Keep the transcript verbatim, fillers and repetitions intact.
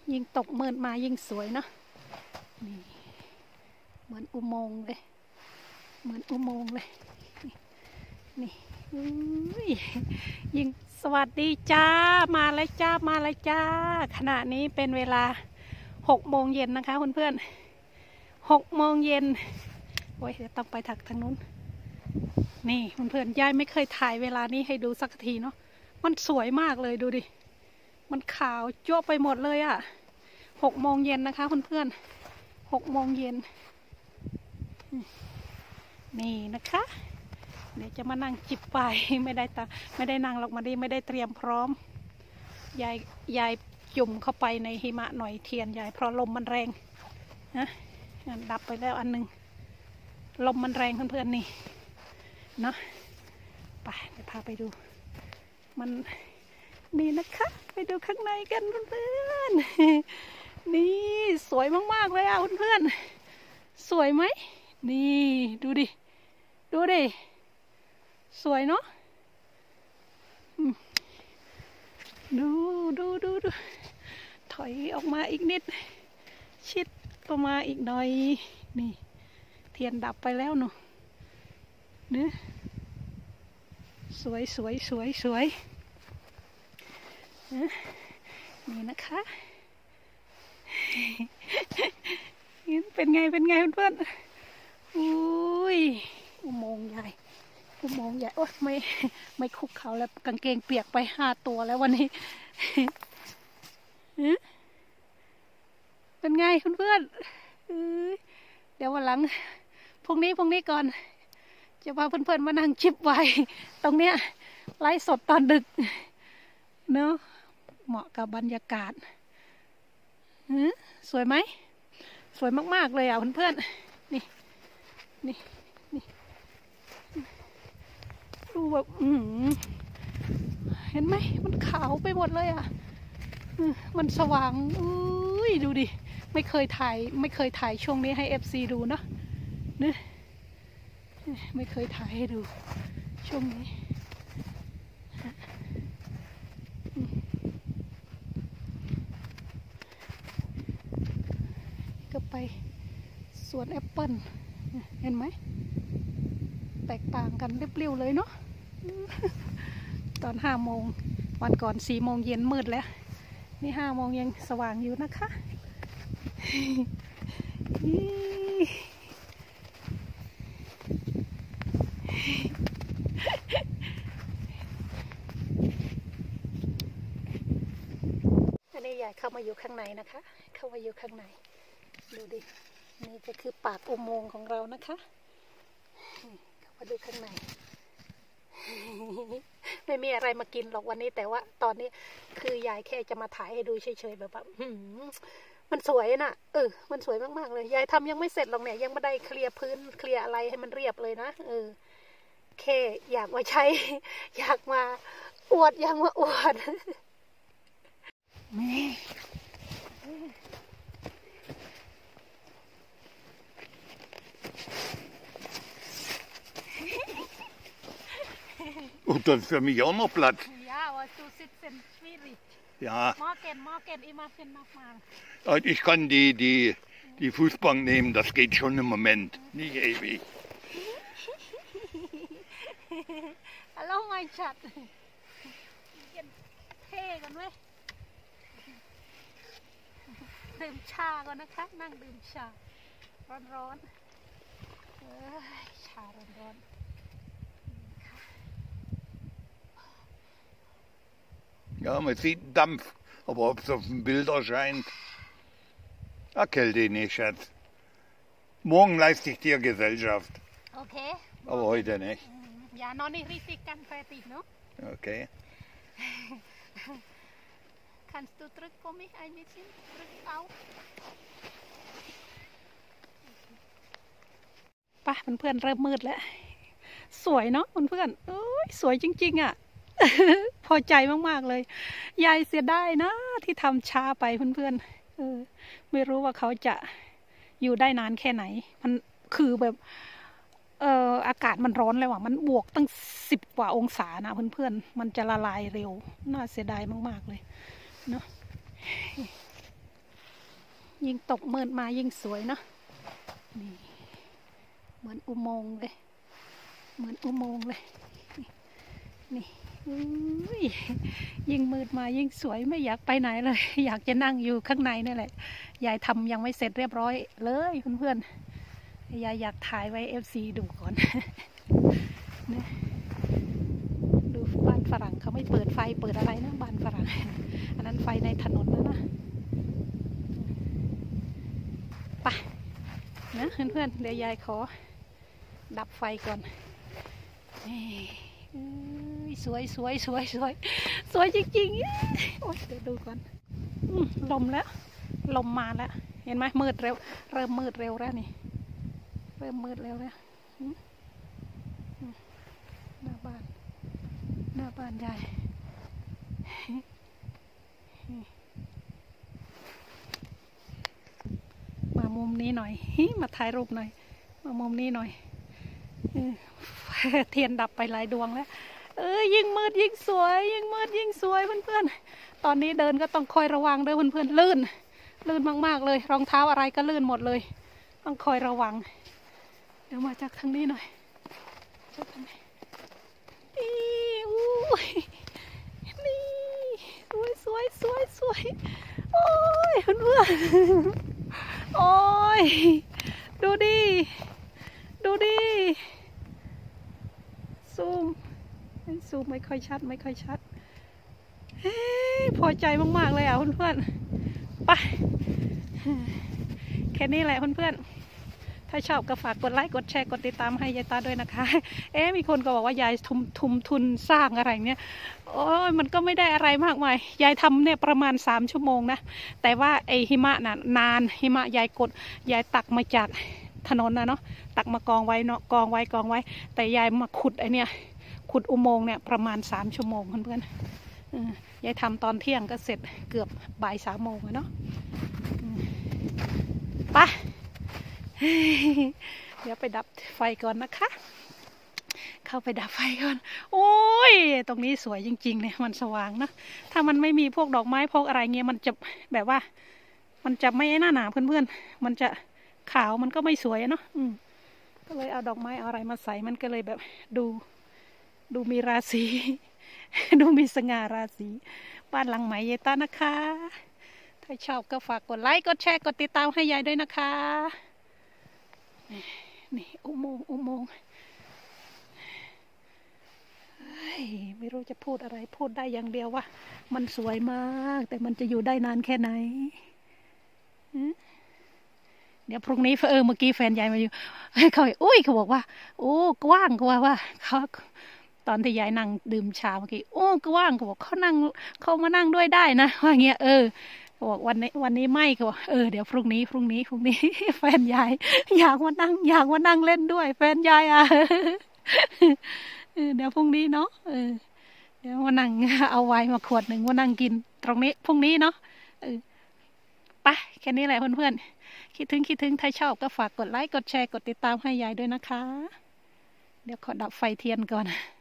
ยิ่งตกมืดมายิ่งสวยเนาะนี่เหมือนอุโมงค์เลยเหมือนอุโมงค์เลยนี่ยิ่งสวัสดีจ้ามาแล้วจ้ามาแล้วจ้าขณะนี้เป็นเวลาหกโมงเย็นนะคะเพื่อนๆหกโมงเย็นโอ้ยเดี๋ยวต้องไปถักทางนู้นนี่เพื่อนๆยายไม่เคยถ่ายเวลานี้ให้ดูสักทีเนาะมันสวยมากเลยดูดิมันขาวจ้วไปหมดเลยอะ่ะหกโมงเย็นนะคะเพื่อนๆหกโมงเย็นนี่นะคะเดี๋ยวจะมานั่งจิบไปไม่ได้ตาไม่ได้นั่งหรอกมาดีไม่ได้เตรียมพร้อมยายยายจุ่มเข้าไปในหิมะหน่อยเทียนยายเพราะลมมันแรงนะดับไปแล้วอันหนึ่งลมมันแรงเพื่อนๆนี่เนาะไปเดี๋ยวพาไปดูมันนี่นะคะไปดูข้างในกันเพื่อนๆนี่สวยมากๆเลยอ่ะเพื่อนๆสวยไหมนี่ดูดิดูดิสวยเนาะดูดูดูดูถอยออกมาอีกนิดชิดประมาณอีกหน่อยนี่เทียนดับไปแล้วเนาะเนี่ยสวยสวยสวยสวยนี่นะคะเป็นไงเป็นไงเพื่อนๆอุ้ยอุโมงค์ใหญ่อุโมงค์ใหญ่โอ๊ยไม่ไม่คุกเขาแล้วกางเกงเปียกไปห้าตัวแล้ววันนี้เป็นไงเพื่อนๆเดี๋ยววันหลังพรุ่งนี้พรุ่งนี้ก่อนจะพาเพื่อนๆมานั่งชิปไว้ตรงเนี้ยไลฟ์สดตอนดึกเนาะเหมาะกับบรรยากาศสวยไหมสวยมากๆเลยอ่ะเพื่อนๆนี่นี่นี่ดูแบบเห็นไหมมันขาวไปหมดเลยอ่ะมันสว่างอุ้ยดูดิไม่เคยถ่ายไม่เคยถ่ายช่วงนี้ให้ เอฟ ซี ดูเนาะเนี่ยไม่เคยถ่ายให้ดูช่วงนี้ก็ไปสวนแอปเปิ้ลเห็นไหมแตกต่างกันเรียวๆเลยเนาะตอนห้าโมงวันก่อนสี่โมงเย็นมืดแล้วนี่ห้าโมงยังสว่างอยู่นะคะอันนี้ยายเข้ามาอยู่ข้างในนะคะเข้ามาอยู่ข้างในดูดินี่ก็คือปากอุโมงค์ของเรานะคะเข้ามาดูข้างในไม่มีอะไรมากินหรอกวันนี้แต่ว่าตอนนี้คือยายแค่จะมาถ่ายให้ดูเฉยๆแบบว่ามันสวยน่ะเออมันสวยมากๆเลยยายทำยังไม่เสร็จหรอกเนี่ยยังไม่ได้เคลียร์พื้นเคลียร์อะไรให้มันเรียบเลยนะเออแค่อยากมาใช้อยากมาอวดอยากมาอวดแม่ Und dann für mich auch noch Platz. Ja, aber du sitzt schwierig. Ja. Morgen, morgen immer für nochmal. Ich kann die, die, die Fußbank nehmen, das geht schon im Moment, nicht ewig. Hallo mein Schatz. เท่กันไหมดื่มชาก่อนนะคะนั่งดื่มชาร้อนๆเอ้ยชาร้อนๆ Ja, man sieht Dampf, aber ob es auf dem Bild erscheint, erkälte nicht, Schatz. Morgen leiste ich dir Gesellschaft. Okay. Aber heute nicht. Ja, noch nicht richtig ganz fertig, ne? Okay. Kannst du drücken für mich ein bisschen? Drück auf. ป่ะเพื่อนๆเริ่มมืดแล้วสวยเนาะเพื่อนๆเอ้ยสวยจริงๆอ่ะ พอใจมากๆเลยยายเสียดายนะที่ทำช้าไปเพื่อนๆเออไม่รู้ว่าเขาจะอยู่ได้นานแค่ไหนมันคือแบบเอออากาศมันร้อนเลยว่ะมันบวกตั้งสิบกว่าองศานะเพื่อนๆมันจะละลายเร็วน่าเสียดายมากๆเลยเนาะยิ่งตกมืดมายิ่งสวยเนาะนี่เหมือนอุโมงค์เลยเหมือนอุโมงค์เลยนี่ยิ่งมืดมายิ่งสวยไม่อยากไปไหนเลยอยากจะนั่งอยู่ข้างในนี่แหละยายทำยังไม่เสร็จเรียบร้อยเลยเพื่อนๆยายอยากถ่ายไว้เอฟซีดูก่อนนะดูบ้านฝรั่งเขาไม่เปิดไฟเปิดอะไรนะบ้านฝรั่งอันนั้นไฟในถนนนะนะไปนะเพื่อนๆเดี๋ยวยายขอดับไฟก่อนสวยสวยสวยสวยสวยจริงๆโอ๊ยเดี๋ยวดูก่อนลมแล้วลมมาแล้วเห็นไหมมืดเร็วเริ่มมืดเร็วแล้วนี่เริ่มมืดเร็วแล้วหน้าบ้านหน้าบ้านยายมามุมนี้หน่อยมาถ่ายรูปหน่อยมามุมนี้หน่อยเทียนดับไปหลายดวงแล้วเออยิ่งมืดยิ่งสวยยิ่งมืดยิ่งสวยเพื่อนๆตอนนี้เดินก็ต้องคอยระวังด้วยเพื่อนๆลื่นลื่นมากๆเลยรองเท้าอะไรก็ลื่นหมดเลยต้องคอยระวังเดี๋ยวมาจากทางนี้หน่อยจากทางนี้นี่อู้นี่สวยสวยสวยสวยโอ้ยเพื่อนๆโอ้ยดูดิดูดิซูมซูมไม่ค่อยชัดไม่ค่อยชัดพอใจมากๆเลยอ่ะเพื่อนๆไปแค่นี้แหละเพื่อนๆถ้าชอบก็ฝากกดไลค์กดแชร์กดติดตามให้ยายตาด้วยนะคะเอ๊ะมีคนก็บอกว่ายายทุมทุมทุนสร้างอะไรเนี่ยโอ้ยมันก็ไม่ได้อะไรมากมายยายทำเนี่ยประมาณสามชั่วโมงนะแต่ว่าไอหิมะน่ะนานหิมะยายกดยายตักมาจากถนนนะเนาะตักมากองไว้เนาะกองไว้กองไว้แต่ยายมาขุดไอเนี่ยขุดอุโมงค์เนี่ยประมาณสามชั่วโมงเพื่อนๆยายทำตอนเที่ยงก็เสร็จเกือบบ่ายสามโมงเนาะไปเดี๋ยวไปดับไฟก่อนนะคะเข้าไปดับไฟก่อนโอ้ยตรงนี้สวยจริงๆเนี่ยมันสว่างนะถ้ามันไม่มีพวกดอกไม้พวกอะไรเงี้ยมันจะแบบว่ามันจะไม่น่าหนาเพื่อนๆมันจะขาวมันก็ไม่สวยเนาะก็เลยเอาดอกไม้เอาอะไรมาใส่มันก็เลยแบบดูดูมีราศีดูมีสง่าราศีบ้านหลังใหม่ยายตานะคะถ้าชอบก็ฝากกดไลค์กดแชร์กดติดตามให้ยายด้วยนะคะนี่อุโมงค์อุโมงค์ไม่รู้จะพูดอะไรพูดได้อย่างเดียวว่ามันสวยมากแต่มันจะอยู่ได้นานแค่ไหนเดี๋ยวพรุ่งนี้เออเมื่อกี้แฟนยายมาอยู่เขาอุ้ยเขาบอกว่าโอ้กว้างเขาว่าว่าเขาตอนที่ยายนั่งดื่มชาเมื่อกี้โอ้กว้างเขาบอกเขานั่งเขามานั่งด้วยได้นะว่าเงี้ยเออเขาบอกวันนี้วันนี้ไม่เขาบอกเออเดี๋ยวพรุ่งนี้พรุ่งนี้พรุ่งนี้แฟนยายอยากมานั่งอยากมานั่งเล่นด้วยแฟนยายอ่ะเดี๋ยวพรุ่งนี้เนาะเออเดี๋ยวมานั่งเอาไวน์มาขวดหนึ่งมานั่งกินตรงนี้พรุ่งนี้เนาะเออไปแค่นี้แหละเพื่อนๆคิดถึงคิดถึงถ้าชอบก็ฝากกดไลค์กดแชร์กดติดตามให้ยายด้วยนะคะเดี๋ยวขอดับไฟเทียนก่อน